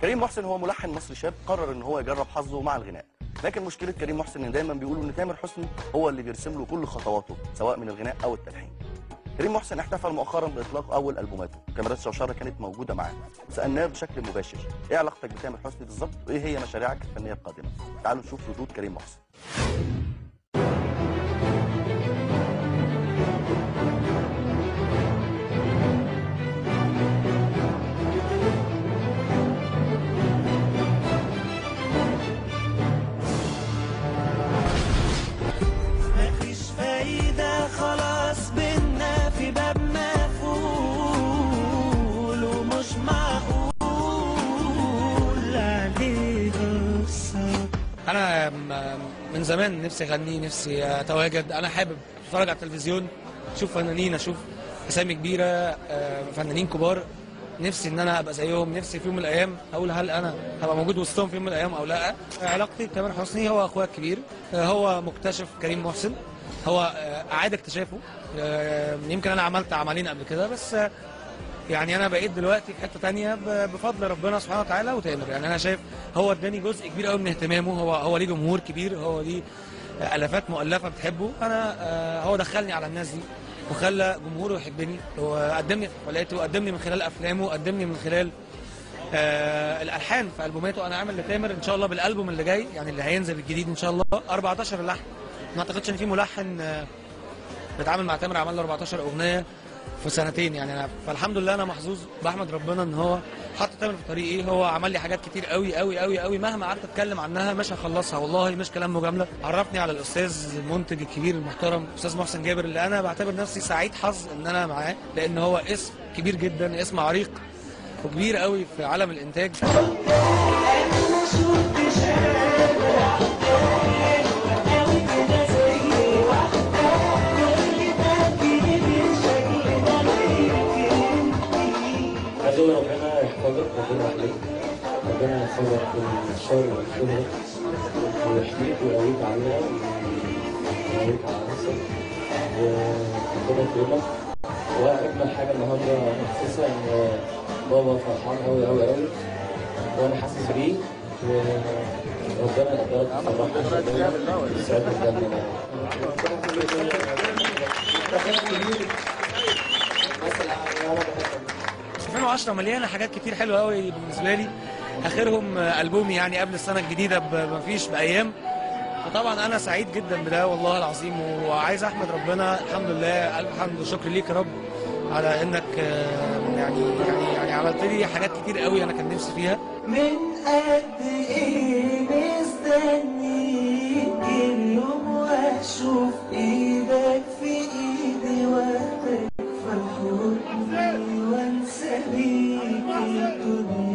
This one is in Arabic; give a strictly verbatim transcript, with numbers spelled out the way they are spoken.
كريم محسن هو ملحن مصري شاب قرر ان هو يجرب حظه مع الغناء، لكن مشكله كريم محسن ان دايما بيقولوا ان تامر حسني هو اللي بيرسم له كل خطواته سواء من الغناء او التلحين. كريم محسن احتفل مؤخرا باطلاق اول البوماته، كاميرات شوشره كانت موجوده معاه. سالناه بشكل مباشر ايه علاقتك بتامر حسني بالظبط وايه هي مشاريعك الفنيه القادمه؟ تعالوا نشوف ردود كريم محسن. أنا من زمان نفسي أغني، نفسي أتواجد، أنا حابب أتفرج على التلفزيون، أشوف فنانين، أشوف أسامي كبيرة، فنانين كبار، نفسي إن أنا أبقى زيهم، نفسي في يوم من الأيام أقول هل أنا هبقى موجود وسطهم في يوم من الأيام أو لا. علاقتي بتامر حسني هو أخويا الكبير، هو مكتشف كريم محسن، هو أعاد اكتشافه، يمكن أنا عملت عملين قبل كده بس يعني انا بقيت دلوقتي في حته ثانيه بفضل ربنا سبحانه وتعالى وتامر. يعني انا شايف هو اداني جزء كبير قوي من اهتمامه، هو هو ليه جمهور كبير، هو ليه الافات مؤلفه بتحبه، انا هو دخلني على الناس دي وخلى جمهوره يحبني، وقدمني في حفلاته وقدمني من خلال افلامه وقدمني من خلال آه الالحان في البوماته. انا عامل لتامر ان شاء الله بالالبوم اللي جاي يعني اللي هينزل الجديد ان شاء الله أربعتاشر لحن. ما اعتقدش ان في ملحن آه بيتعامل مع تامر عمل له أربعتاشر اغنيه في سنتين يعني. انا فالحمد لله انا محظوظ، بحمد ربنا ان هو حط تامر في طريقي. هو عمل لي حاجات كتير قوي قوي قوي قوي مهما قعدت اتكلم عنها مش هخلصها والله، مش كلام مجامله. عرفني على الاستاذ المنتج الكبير المحترم استاذ محسن جابر اللي انا بعتبر نفسي سعيد حظ ان انا معاه، لان هو اسم كبير جدا، اسم عريق وكبير قوي في عالم الانتاج. ربنا يحفظك، ربنا يحميك، ربنا يحفظك من الشر والفتن ويحميك ويقويك عليها ويقويك على نفسك وربنا يكرمك. واجمل حاجه النهارده محسسه ان بابا فرحان قوي قوي قوي وانا حاسس بيه، وربنا يقدرك ويفرحك ويسعدك دايما. ألفين وعشرة مليانه حاجات كتير حلوه قوي بالنسبه لي، اخرهم البومي يعني قبل السنه الجديده بمفيش بايام. وطبعا انا سعيد جدا بده والله العظيم، وعايز احمد ربنا الحمد لله الف حمد وشكر ليك يا رب على انك يعني يعني يعني عملت لي حاجات كتير قوي انا كان نفسي فيها. من قد ايه مستنيك اليوم واشوف ايدك في ايدي وقتك فرحوني وانسى بيك الدنيا.